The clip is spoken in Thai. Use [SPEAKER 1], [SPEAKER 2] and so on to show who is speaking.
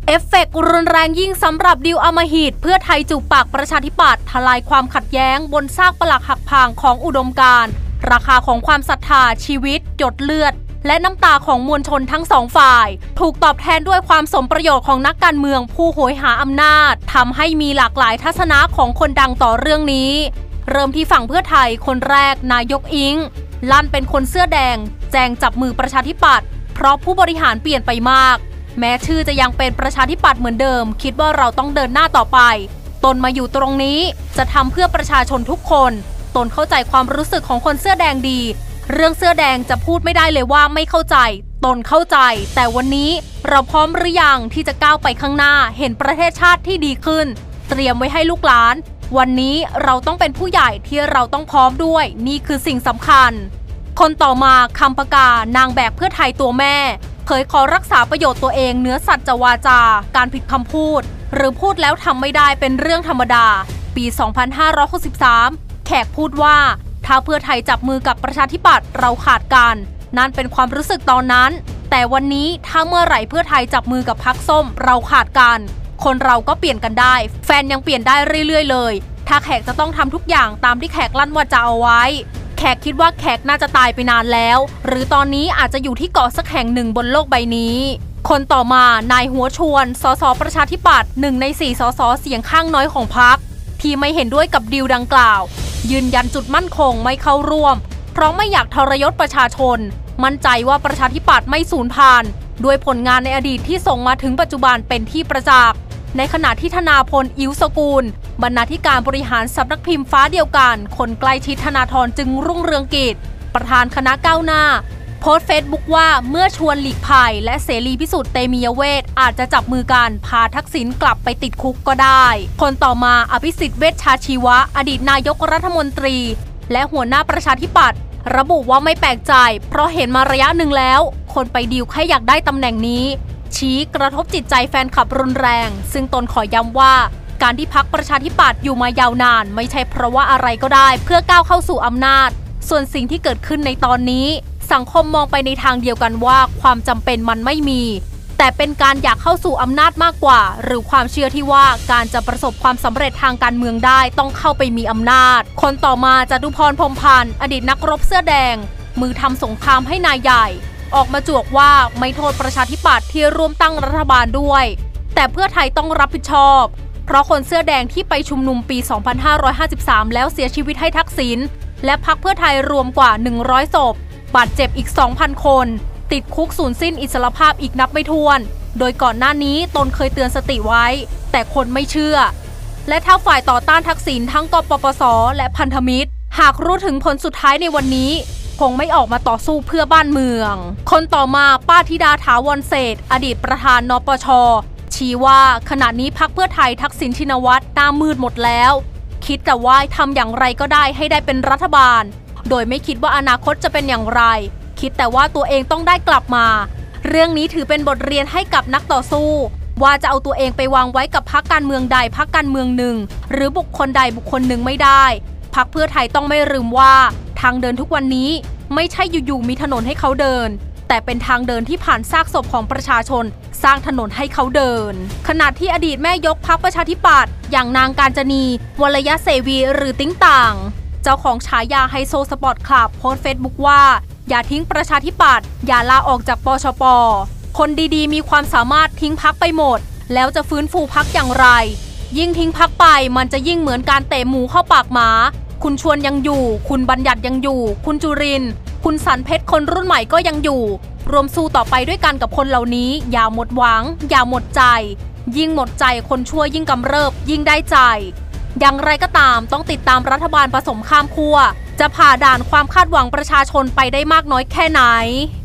[SPEAKER 1] เอฟเฟกต์รุนแรงยิ่งสำหรับดิวอำมหิตเพื่อไทยจูบปากประชาธิปัตย์ทลายความขัดแย้งบนซากปรักหักพังของอุดมการณ์ราคาของความศรัทธาชีวิตหยดเลือดและน้ำตาของมวลชนทั้งสองฝ่ายถูกตอบแทนด้วยความสมประโยชน์ของนักการเมืองผู้โหยหาอำนาจทำให้มีหลากหลายทัศนะของคนดังต่อเรื่องนี้เริ่มที่ฝั่งเพื่อไทยคนแรกนายกอิงลั่นเป็นคนเสื้อแดงแจงจับมือประชาธิปัตย์เพราะผู้บริหารเปลี่ยนไปมากแม้ชื่อจะยังเป็นประชาธิปัตย์เหมือนเดิมคิดว่าเราต้องเดินหน้าต่อไปตนมาอยู่ตรงนี้จะทำเพื่อประชาชนทุกคนตนเข้าใจความรู้สึกของคนเสื้อแดงดีเรื่องเสื้อแดงจะพูดไม่ได้เลยว่าไม่เข้าใจตนเข้าใจแต่วันนี้เราพร้อมหรือยังที่จะก้าวไปข้างหน้าเห็นประเทศชาติที่ดีขึ้นเตรียมไว้ให้ลูกหลานวันนี้เราต้องเป็นผู้ใหญ่ที่เราต้องพร้อมด้วยนี่คือสิ่งสำคัญคนต่อมาคำปากานางแบกเพื่อไทยตัวแม่เผยขอรักษาประโยชน์ตัวเองเหนือสัจวาจาการผิดคำพูดหรือพูดแล้วทำไม่ได้เป็นเรื่องธรรมดาปี 2563 แขกพูดว่าถ้าเพื่อไทยจับมือกับประชาธิปัตย์เราขาดกันนั่นเป็นความรู้สึกตอนนั้นแต่วันนี้ถ้าเมื่อไหร่เพื่อไทยจับมือกับพรรคส้มเราขาดกันคนเราก็เปลี่ยนกันได้แฟนยังเปลี่ยนได้เรื่อยๆเลยถ้าแขกจะต้องทำทุกอย่างตามที่แขกลั่นวาจาเอาไว้แขกคิดว่าแขกน่าจะตายไปนานแล้วหรือตอนนี้อาจจะอยู่ที่เกาะสักแห่งหนึ่งบนโลกใบนี้คนต่อมานายหัวชวนสสประชาธิปัตย์1 ใน 4สสเสียงข้างน้อยของพรรคที่ไม่เห็นด้วยกับดีลดังกล่าวยืนยันจุดมั่นคงไม่เข้าร่วมเพราะไม่อยากทรยศประชาชนมั่นใจว่าประชาธิปัตย์ไม่สูญพันธุ์ด้วยผลงานในอดีตที่ส่งมาถึงปัจจุบันเป็นที่ประจักษ์ในขณะที่ธนาพลอิ๋วสกุลบรรณาธิการบริหารสำนักพิมพ์ฟ้าเดียวกันคนใกล้ชิดธนาธรจึงรุ่งเรืองกิจประธานคณะก้าวหน้าโพสต์เฟซบุ๊กว่าเมื่อชวนหลีกภัยและเสรีพิสุทธิ์เตมียเวทอาจจะจับมือกันพาทักษิณกลับไปติดคุกก็ได้คนต่อมาอภิสิทธิ์เวชชาชีวะอดีตนายกรัฐมนตรีและหัวหน้าประชาธิปัตย์ระบุว่าไม่แปลกใจเพราะเห็นมาระยะหนึ่งแล้วคนไปดีลแค่อยากได้ตำแหน่งนี้ชี้กระทบจิตใจแฟนคลับรุนแรงซึ่งตนขอย้ำว่าการที่พรรคประชาธิปัตย์อยู่มายาวนานไม่ใช่เพราะว่าอะไรก็ได้เพื่อก้าวเข้าสู่อำนาจส่วนสิ่งที่เกิดขึ้นในตอนนี้สังคมมองไปในทางเดียวกันว่าความจำเป็นมันไม่มีแต่เป็นการอยากเข้าสู่อำนาจมากกว่าหรือความเชื่อที่ว่าการจะประสบความสำเร็จทางการเมืองได้ต้องเข้าไปมีอำนาจคนต่อมาจตุพรพรหมพันธ์อดีตนักรบเสื้อแดงมือทำสงครามให้นายใหญ่ออกมาจวกว่าไม่โทษประชาธิปัตย์ที่ร่วมตั้งรัฐบาลด้วยแต่เพื่อไทยต้องรับผิดชอบเพราะคนเสื้อแดงที่ไปชุมนุมปี 2553 แล้วเสียชีวิตให้ทักษิณและพรรคเพื่อไทยรวมกว่า 100 ศพบาดเจ็บอีก 2,000 คนติดคุกสูญสิ้นอิสรภาพอีกนับไม่ถ้วนโดยก่อนหน้านี้ตนเคยเตือนสติไว้แต่คนไม่เชื่อและถ้าฝ่ายต่อต้านทักษิณทั้งกปปสและพันธมิตรหากรู้ถึงผลสุดท้ายในวันนี้คงไม่ออกมาต่อสู้เพื่อบ้านเมืองคนต่อมาป้าธิดาถาวรเศรษฐ์อดีตประธานนปช.ชี้ว่าขณะนี้พรรคเพื่อไทยทักษิณชินวัตรหน้ามืดหมดแล้วคิดแต่ว่าทำอย่างไรก็ได้ให้ได้เป็นรัฐบาลโดยไม่คิดว่าอนาคตจะเป็นอย่างไรคิดแต่ว่าตัวเองต้องได้กลับมาเรื่องนี้ถือเป็นบทเรียนให้กับนักต่อสู้ว่าจะเอาตัวเองไปวางไว้กับพรรคการเมืองใดพรรคการเมืองหนึ่งหรือบุคคลใดบุคคลหนึ่งไม่ได้พรรคเพื่อไทยต้องไม่ลืมว่าทางเดินทุกวันนี้ไม่ใช่อยู่ๆมีถนนให้เขาเดินแต่เป็นทางเดินที่ผ่านซากศพของประชาชนสร้างถนนให้เขาเดินขณะที่อดีตแม่ยกพรรคประชาธิปัตย์อย่างนางกาญจนีวรยเสวีหรือติ๊งต่างเจ้าของฉายาไฮโซสปอร์ตคลับโพสต์เฟซบุ๊กว่าอย่าทิ้งประชาธิปัตย์อย่าลาออกจากปชป.คนดีๆมีความสามารถทิ้งพรรคไปหมดแล้วจะฟื้นฟูพรรคอย่างไรยิ่งทิ้งพรรคไปมันจะยิ่งเหมือนการเตะหมูเข้าปากหมาคุณชวนยังอยู่คุณบัญญัติยังอยู่คุณจุรินทร์คุณสันเพชรคนรุ่นใหม่ก็ยังอยู่รวมสู้ต่อไปด้วยกันกับคนเหล่านี้อย่าหมดหวังอย่าหมดใจยิ่งหมดใจคนชั่วยิ่งกำเริบยิ่งได้ใจอย่างไรก็ตามต้องติดตามรัฐบาลผสมข้ามขั้วจะผ่าด่านความคาดหวังประชาชนไปได้มากน้อยแค่ไหน